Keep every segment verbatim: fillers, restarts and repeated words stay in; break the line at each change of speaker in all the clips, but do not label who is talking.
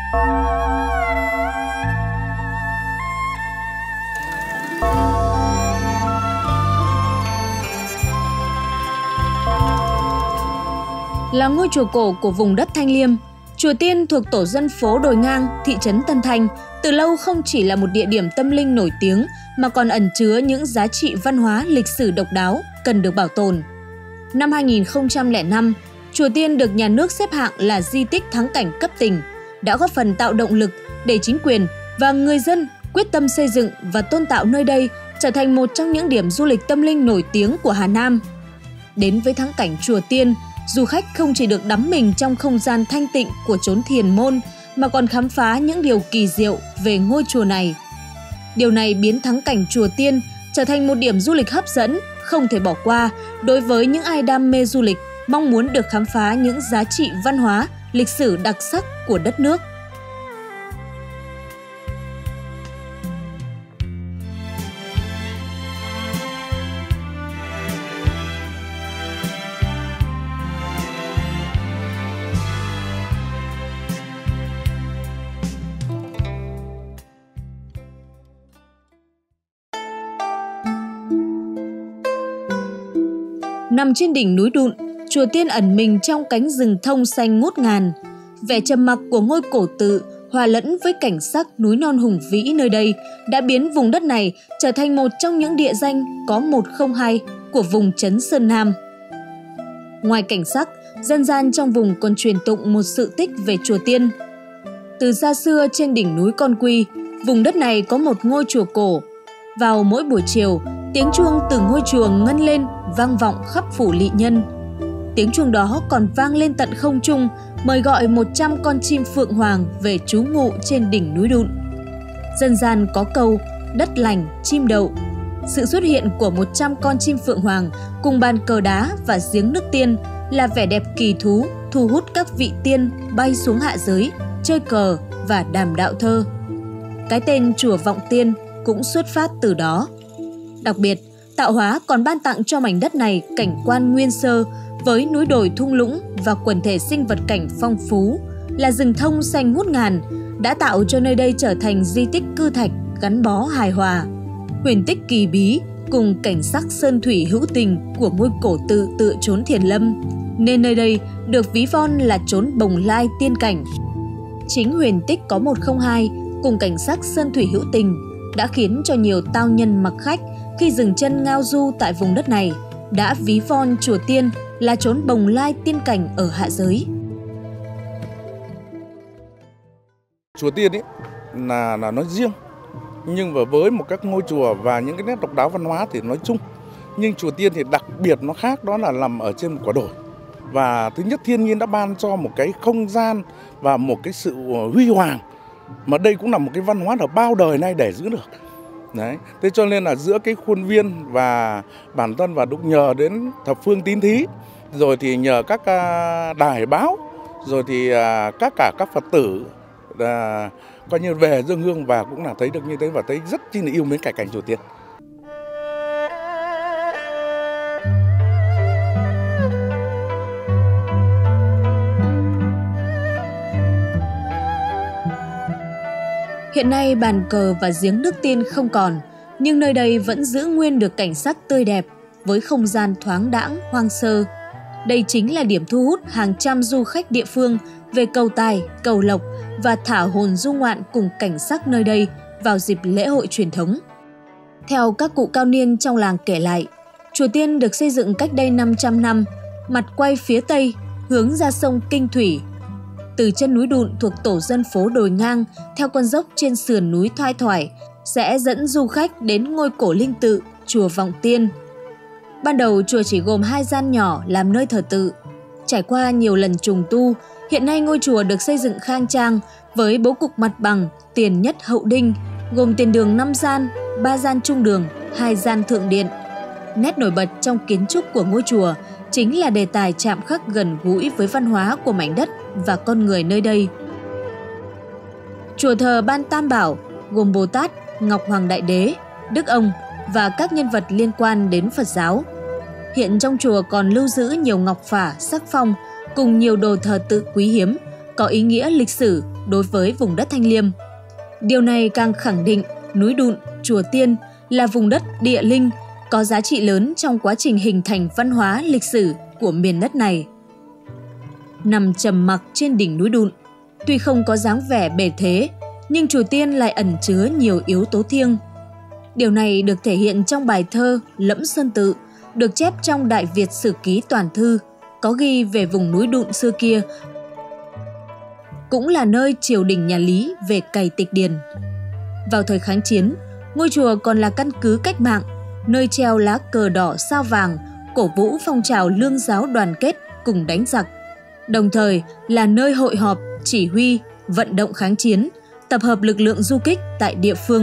Là ngôi chùa cổ của vùng đất Thanh Liêm, Chùa Tiên thuộc tổ dân phố Đồi Ngang, thị trấn Tân Thanh, từ lâu không chỉ là một địa điểm tâm linh nổi tiếng mà còn ẩn chứa những giá trị văn hóa lịch sử độc đáo cần được bảo tồn. Năm hai nghìn không trăm lẻ năm, Chùa Tiên được nhà nước xếp hạng là di tích thắng cảnh cấp tỉnh, đã góp phần tạo động lực để chính quyền và người dân quyết tâm xây dựng và tôn tạo nơi đây trở thành một trong những điểm du lịch tâm linh nổi tiếng của Hà Nam. Đến với thắng cảnh Chùa Tiên, du khách không chỉ được đắm mình trong không gian thanh tịnh của chốn thiền môn mà còn khám phá những điều kỳ diệu về ngôi chùa này. Điều này biến thắng cảnh Chùa Tiên trở thành một điểm du lịch hấp dẫn, không thể bỏ qua đối với những ai đam mê du lịch, mong muốn được khám phá những giá trị văn hóa, lịch sử đặc sắc của đất nước. Nằm trên đỉnh núi Đụn, Chùa Tiên ẩn mình trong cánh rừng thông xanh ngút ngàn. Vẻ trầm mặc của ngôi cổ tự hòa lẫn với cảnh sắc núi non hùng vĩ nơi đây đã biến vùng đất này trở thành một trong những địa danh có một không hai của vùng Trấn Sơn Nam. Ngoài cảnh sắc, dân gian trong vùng còn truyền tụng một sự tích về Chùa Tiên. Từ xa xưa trên đỉnh núi Con Quy, vùng đất này có một ngôi chùa cổ. Vào mỗi buổi chiều, tiếng chuông từ ngôi chùa ngân lên vang vọng khắp phủ Lị Nhân. Tiếng chuông đó còn vang lên tận không trung, mời gọi một trăm con chim phượng hoàng về trú ngụ trên đỉnh núi Đụn. Dân gian có câu đất lành chim đậu. Sự xuất hiện của một trăm con chim phượng hoàng cùng bàn cờ đá và giếng nước tiên là vẻ đẹp kỳ thú thu hút các vị tiên bay xuống hạ giới, chơi cờ và đàm đạo thơ. Cái tên chùa Vọng Tiên cũng xuất phát từ đó. Đặc biệt, tạo hóa còn ban tặng cho mảnh đất này cảnh quan nguyên sơ với núi đồi thung lũng và quần thể sinh vật cảnh phong phú, là rừng thông xanh ngút ngàn, đã tạo cho nơi đây trở thành di tích cư thạch gắn bó hài hòa. Huyền tích kỳ bí cùng cảnh sắc sơn thủy hữu tình của ngôi cổ tự tựa chốn thiền lâm, nên nơi đây được ví von là chốn bồng lai tiên cảnh. Chính huyền tích có một không hai cùng cảnh sắc sơn thủy hữu tình đã khiến cho nhiều tao nhân mặc khách khi dừng chân ngao du tại vùng đất này đã ví von Chùa Tiên là chốn bồng lai tiên cảnh ở hạ giới.
Chùa Tiên ấy là là nói riêng, nhưng mà với một các ngôi chùa và những cái nét độc đáo văn hóa thì nói chung. Nhưng Chùa Tiên thì đặc biệt nó khác, đó là nằm ở trên một quả đồi. Và thứ nhất, thiên nhiên đã ban cho một cái không gian và một cái sự huy hoàng, mà đây cũng là một cái văn hóa ở bao đời nay để giữ được. Đấy, thế cho nên là giữa cái khuôn viên và bản thân và đúc nhờ đến thập phương tín thí, rồi thì nhờ các đài báo, rồi thì các cả các Phật tử à, coi như về dâng hương và cũng là thấy được như thế và thấy rất chi là yêu mến cảnh cảnh Chùa Tiên.
Hiện nay bàn cờ và giếng nước tiên không còn, nhưng nơi đây vẫn giữ nguyên được cảnh sắc tươi đẹp với không gian thoáng đãng, hoang sơ. Đây chính là điểm thu hút hàng trăm du khách địa phương về cầu tài, cầu lộc và thả hồn du ngoạn cùng cảnh sắc nơi đây vào dịp lễ hội truyền thống. Theo các cụ cao niên trong làng kể lại, Chùa Tiên được xây dựng cách đây năm trăm năm, mặt quay phía tây, hướng ra sông Kinh Thủy. Từ chân núi Đụn thuộc tổ dân phố Đồi Ngang theo con dốc trên sườn núi thoai thoải sẽ dẫn du khách đến ngôi cổ linh tự chùa Vọng Tiên. Ban đầu chùa chỉ gồm hai gian nhỏ làm nơi thờ tự. Trải qua nhiều lần trùng tu, hiện nay ngôi chùa được xây dựng khang trang với bố cục mặt bằng, tiền nhất hậu đinh, gồm tiền đường năm gian, ba gian trung đường, hai gian thượng điện. Nét nổi bật trong kiến trúc của ngôi chùa chính là đề tài chạm khắc gần gũi với văn hóa của mảnh đất và con người nơi đây. Chùa thờ Ban Tam Bảo gồm Bồ Tát, Ngọc Hoàng Đại Đế, Đức Ông và các nhân vật liên quan đến Phật giáo. Hiện trong chùa còn lưu giữ nhiều ngọc phả, sắc phong cùng nhiều đồ thờ tự quý hiếm, có ý nghĩa lịch sử đối với vùng đất Thanh Liêm. Điều này càng khẳng định núi Đụn, Chùa Tiên là vùng đất địa linh có giá trị lớn trong quá trình hình thành văn hóa lịch sử của miền đất này. Nằm trầm mặc trên đỉnh núi Đụn, tuy không có dáng vẻ bề thế, nhưng Chùa Tiên lại ẩn chứa nhiều yếu tố thiêng. Điều này được thể hiện trong bài thơ Lẫm Sơn Tự, được chép trong Đại Việt Sử Ký Toàn Thư, có ghi về vùng núi Đụn xưa kia, cũng là nơi triều đình nhà Lý về cày tịch điền. Vào thời kháng chiến, ngôi chùa còn là căn cứ cách mạng, nơi treo lá cờ đỏ sao vàng, cổ vũ phong trào lương giáo đoàn kết cùng đánh giặc, đồng thời là nơi hội họp, chỉ huy, vận động kháng chiến, tập hợp lực lượng du kích tại địa phương.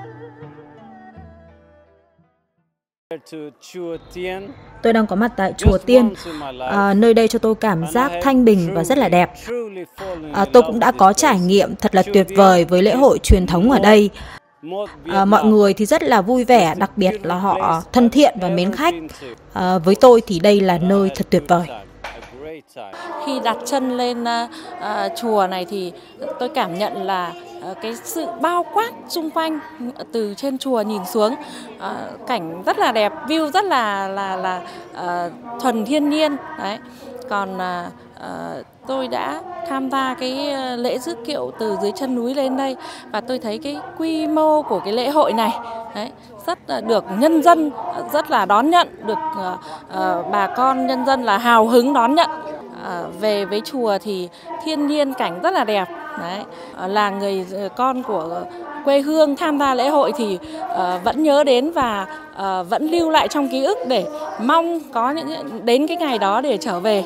Tôi đang có mặt tại Chùa Tiên, à, nơi đây cho tôi cảm giác thanh bình và rất là đẹp. À, tôi cũng đã có trải nghiệm thật là tuyệt vời với lễ hội truyền thống ở đây. À, mọi người thì rất là vui vẻ, đặc biệt là họ thân thiện và mến khách. À, với tôi thì đây là nơi thật tuyệt vời.
Khi đặt chân lên uh, chùa này thì tôi cảm nhận là uh, cái sự bao quát xung quanh từ trên chùa nhìn xuống, uh, cảnh rất là đẹp, view rất là là là uh, thuần thiên nhiên. Đấy. Còn uh, uh, tôi đã tham gia cái lễ rước kiệu từ dưới chân núi lên đây và tôi thấy cái quy mô của cái lễ hội này đấy, rất được nhân dân rất là đón nhận, được uh, uh, bà con nhân dân là hào hứng đón nhận. Uh, về với chùa thì thiên nhiên cảnh rất là đẹp. Đấy. Uh, là người con của quê hương tham gia lễ hội thì uh, vẫn nhớ đến và uh, vẫn lưu lại trong ký ức để mong có những đến cái ngày đó để trở về.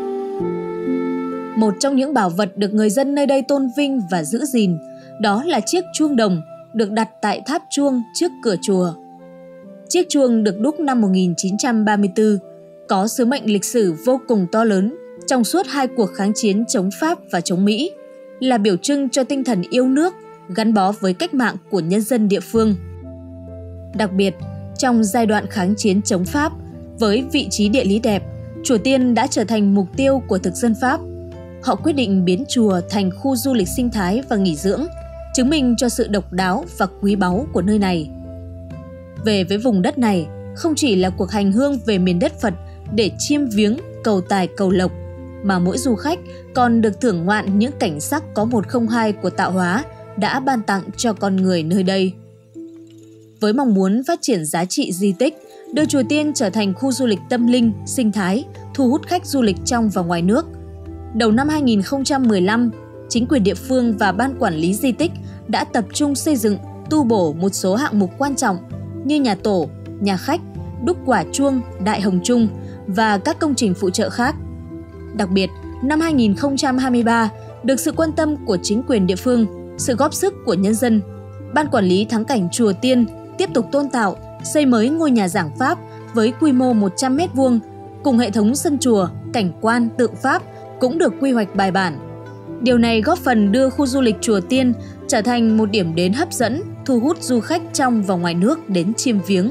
Một trong những bảo vật được người dân nơi đây tôn vinh và giữ gìn, đó là chiếc chuông đồng được đặt tại tháp chuông trước cửa chùa. Chiếc chuông được đúc năm một nghìn chín trăm ba mươi tư, có sứ mệnh lịch sử vô cùng to lớn trong suốt hai cuộc kháng chiến chống Pháp và chống Mỹ, là biểu trưng cho tinh thần yêu nước gắn bó với cách mạng của nhân dân địa phương. Đặc biệt, trong giai đoạn kháng chiến chống Pháp, với vị trí địa lý đẹp, Chùa Tiên đã trở thành mục tiêu của thực dân Pháp. Họ quyết định biến chùa thành khu du lịch sinh thái và nghỉ dưỡng, chứng minh cho sự độc đáo và quý báu của nơi này. Về với vùng đất này, không chỉ là cuộc hành hương về miền đất Phật để chiêm viếng, cầu tài cầu lộc, mà mỗi du khách còn được thưởng ngoạn những cảnh sắc có một không hai của tạo hóa đã ban tặng cho con người nơi đây. Với mong muốn phát triển giá trị di tích, đưa Chùa Tiên trở thành khu du lịch tâm linh, sinh thái, thu hút khách du lịch trong và ngoài nước, đầu năm hai nghìn không trăm mười lăm, chính quyền địa phương và ban quản lý di tích đã tập trung xây dựng, tu bổ một số hạng mục quan trọng như nhà tổ, nhà khách, đúc quả chuông, đại hồng chung và các công trình phụ trợ khác. Đặc biệt, năm hai nghìn không trăm hai mươi ba, được sự quan tâm của chính quyền địa phương, sự góp sức của nhân dân, Ban quản lý thắng cảnh Chùa Tiên tiếp tục tôn tạo, xây mới ngôi nhà giảng Pháp với quy mô một trăm mét vuông, cùng hệ thống sân chùa, cảnh quan, tượng Pháp cũng được quy hoạch bài bản. Điều này góp phần đưa khu du lịch Chùa Tiên trở thành một điểm đến hấp dẫn, thu hút du khách trong và ngoài nước đến chiêm viếng.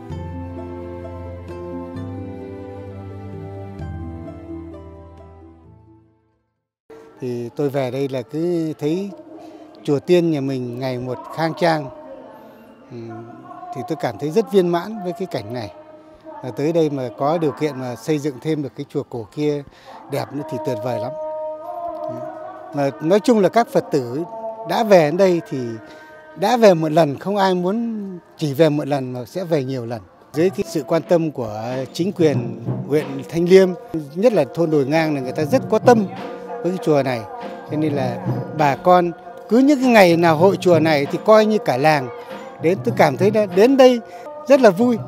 Thì tôi về đây là cứ thấy Chùa Tiên nhà mình ngày một khang trang, thì tôi cảm thấy rất viên mãn với cái cảnh này. Và tới đây mà có điều kiện mà xây dựng thêm được cái chùa cổ kia đẹp nữa thì tuyệt vời lắm. Mà nói chung là các Phật tử đã về đến đây thì đã về một lần, không ai muốn chỉ về một lần mà sẽ về nhiều lần. Dưới cái sự quan tâm của chính quyền huyện Thanh Liêm, nhất là thôn Đồi Ngang là người ta rất có tâm với cái chùa này. Cho nên là bà con cứ những cái ngày nào hội chùa này thì coi như cả làng đến, tôi cảm thấy là đến đây rất là vui.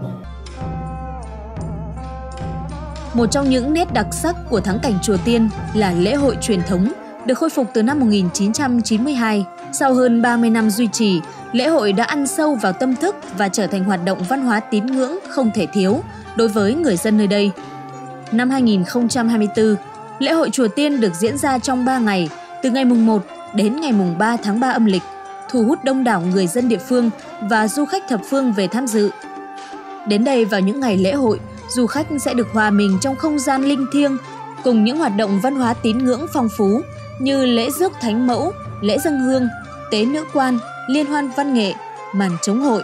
Một trong những nét đặc sắc của thắng cảnh Chùa Tiên là lễ hội truyền thống, được khôi phục từ năm một nghìn chín trăm chín mươi hai. Sau hơn ba mươi năm duy trì, lễ hội đã ăn sâu vào tâm thức và trở thành hoạt động văn hóa tín ngưỡng không thể thiếu đối với người dân nơi đây. Năm hai nghìn không trăm hai mươi tư, lễ hội Chùa Tiên được diễn ra trong ba ngày, từ ngày mùng một đến ngày mùng ba tháng ba âm lịch, thu hút đông đảo người dân địa phương và du khách thập phương về tham dự. Đến đây vào những ngày lễ hội, du khách sẽ được hòa mình trong không gian linh thiêng cùng những hoạt động văn hóa tín ngưỡng phong phú như lễ rước Thánh Mẫu, lễ dâng hương, tế nữ quan, liên hoan văn nghệ, màn chống hội.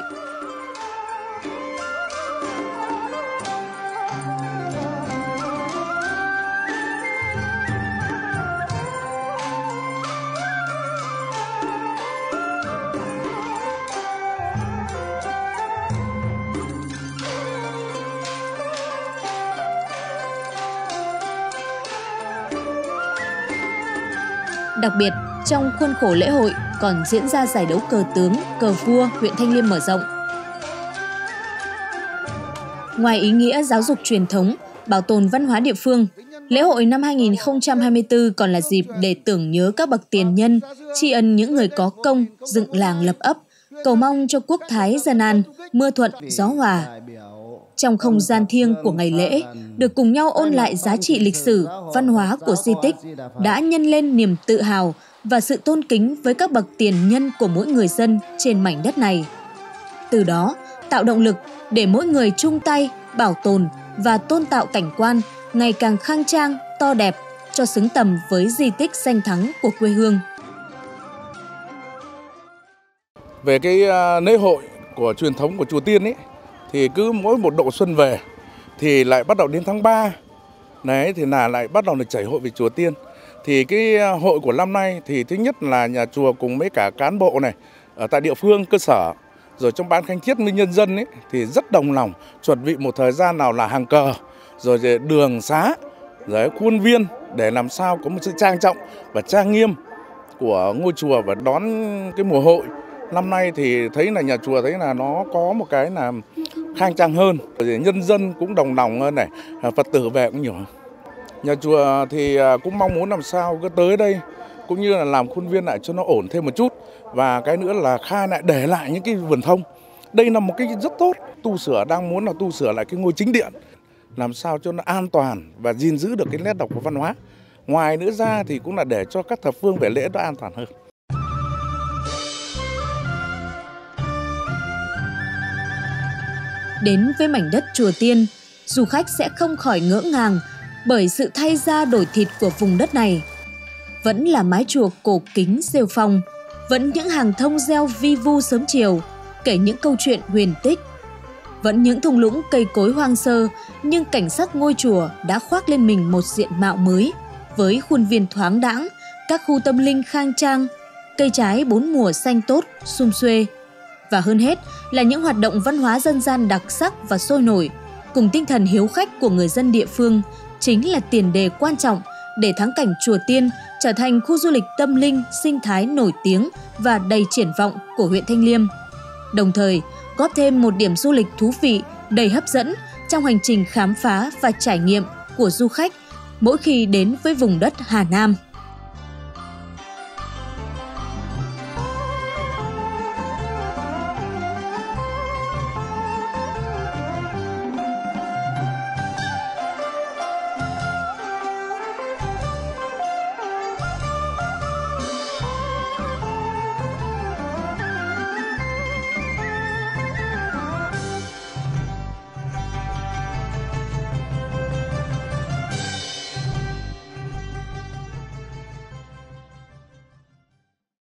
Đặc biệt, trong khuôn khổ lễ hội còn diễn ra giải đấu cờ tướng, cờ vua huyện Thanh Liêm mở rộng. Ngoài ý nghĩa giáo dục truyền thống, bảo tồn văn hóa địa phương, lễ hội năm hai nghìn không trăm hai mươi tư còn là dịp để tưởng nhớ các bậc tiền nhân, tri ân những người có công, dựng làng lập ấp, cầu mong cho quốc thái dân an, mưa thuận, gió hòa. Trong không gian thiêng của ngày lễ, được cùng nhau ôn lại giá trị lịch sử, văn hóa của di tích đã nhân lên niềm tự hào và sự tôn kính với các bậc tiền nhân của mỗi người dân trên mảnh đất này. Từ đó, tạo động lực để mỗi người chung tay bảo tồn và tôn tạo cảnh quan ngày càng khang trang, to đẹp cho xứng tầm với di tích danh thắng của quê hương.
Về cái lễ hội của truyền thống của Chùa Tiên ấy, thì cứ mỗi một độ xuân về thì lại bắt đầu đến tháng ba đấy thì là lại bắt đầu được chảy hội về Chùa Tiên. Thì cái hội của năm nay thì thứ nhất là nhà chùa cùng với cả cán bộ này ở tại địa phương cơ sở rồi trong ban khánh thiết với nhân dân ấy thì rất đồng lòng chuẩn bị một thời gian nào là hàng cờ rồi đường xá rồi khuôn viên để làm sao có một sự trang trọng và trang nghiêm của ngôi chùa và đón cái mùa hội. Năm nay thì thấy là nhà chùa thấy là nó có một cái là khang trang hơn, nhân dân cũng đồng lòng hơn này, Phật tử về cũng nhiều. Nhà chùa thì cũng mong muốn làm sao cứ tới đây cũng như là làm khuôn viên lại cho nó ổn thêm một chút và cái nữa là khai lại để lại những cái vườn thông. Đây là một cái rất tốt, tu sửa đang muốn là tu sửa lại cái ngôi chính điện làm sao cho nó an toàn và gìn giữ được cái nét độc của văn hóa. Ngoài nữa ra thì cũng là để cho các thập phương về lễ nó an toàn hơn.
Đến với mảnh đất Chùa Tiên, du khách sẽ không khỏi ngỡ ngàng bởi sự thay da đổi thịt của vùng đất này. Vẫn là mái chùa cổ kính rêu phong, vẫn những hàng thông reo vi vu sớm chiều, kể những câu chuyện huyền tích. Vẫn những thung lũng cây cối hoang sơ, nhưng cảnh sắc ngôi chùa đã khoác lên mình một diện mạo mới, với khuôn viên thoáng đãng, các khu tâm linh khang trang, cây trái bốn mùa xanh tốt, sum xuê. Và hơn hết là những hoạt động văn hóa dân gian đặc sắc và sôi nổi, cùng tinh thần hiếu khách của người dân địa phương, chính là tiền đề quan trọng để thắng cảnh Chùa Tiên trở thành khu du lịch tâm linh, sinh thái nổi tiếng và đầy triển vọng của huyện Thanh Liêm. Đồng thời, góp thêm một điểm du lịch thú vị, đầy hấp dẫn trong hành trình khám phá và trải nghiệm của du khách mỗi khi đến với vùng đất Hà Nam.